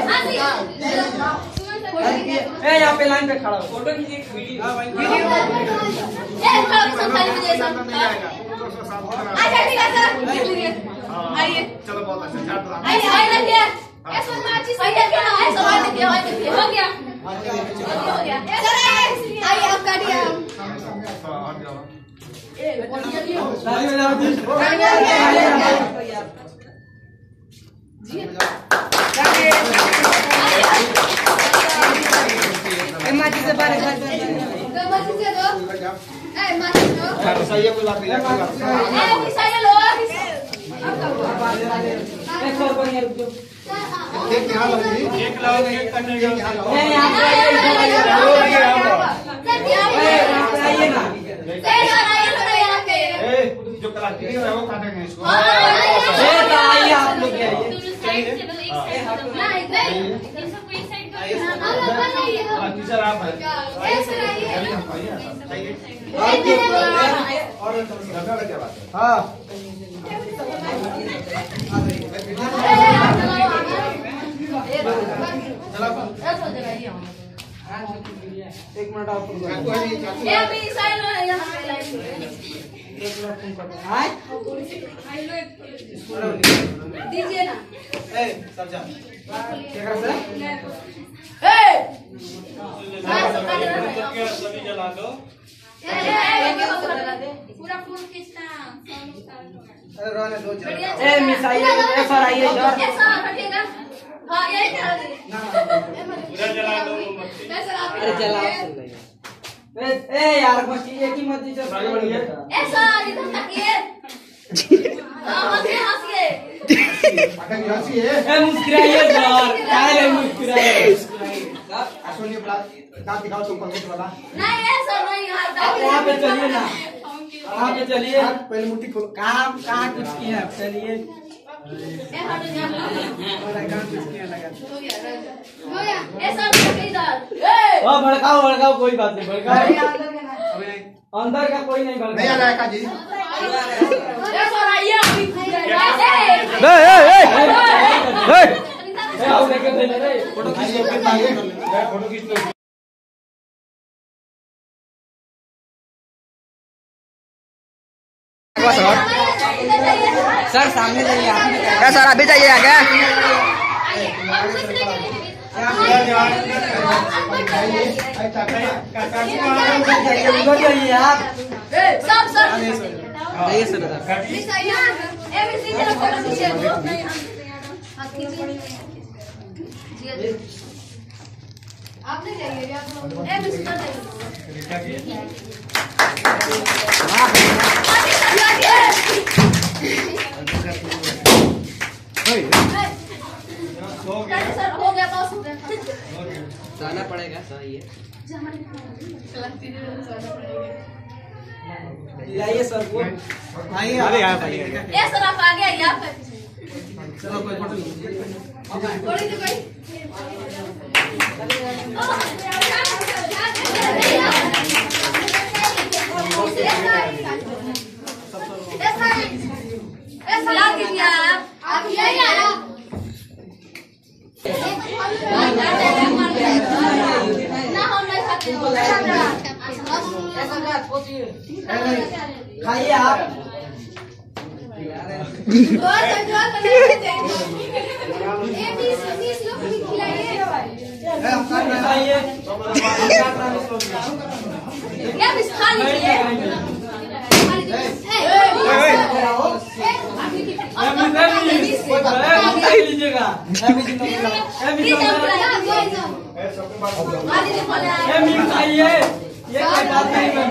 यहाँ पे लाइन पे खड़ा हो, फोटो खींचिए, वीडियो आइए चलो बहुत अच्छा आइए आइए हो गया आइए आप काटिए माची से बाहर सही है, कोई बात नहीं, एक यहाँ लो जी, एक लाओ, एक करने के यहाँ लाओ, जो कलाकृति है वो काटेंगे इसको। आइए आप लोग टीचर आप हैं और क्या बात है? हाँ एक मिनट आप दीजिए ना सब जा सभी जला दो। पूरा फूल खींचना मिस आइए सर आइए ऐसा हटेगा हाँ यही क्या पूरा जला दो। अरे जलाओ ए यार मस्ती एक ही मत दीजिए ऐसा इधर तकिए हाँ हंसिए हंसिए ए मुस्कुराइए सर काहे मुस्कुराइए सोनिया दांत दिखाओ तुम पंकज वाला। नहीं ऐसा नहीं यहाँ पे चलिए ना, यहाँ पे चलिए, पहले मुट्ठी खोलो। काम कहाँ कुछ किया चलिए ऐसा भड़काओ भड़काओ कोई बात नहीं भड़काओ अंदर का कोई नहीं भड़काओ नहीं आ रहा है काजी फोटो खींच लो फोटो खींच लो सर सामने जाइए क्या सर अभी जाइए आगे जाइए आप सब सर जाइए सर आपने जाइए हो गया बस हो गया जाना पड़ेगा सही है लाइए सर वो आइए अरे यहाँ पर ये सर आप आगे आइए आप चलो कोई फोटो थोड़ी सी कोई ऐसा ला दीजिए आप यही आया ना हम नहीं खाते खाइए आप खाइए खा लीजिए लीजिएगा खाइए ये कोई बात नहीं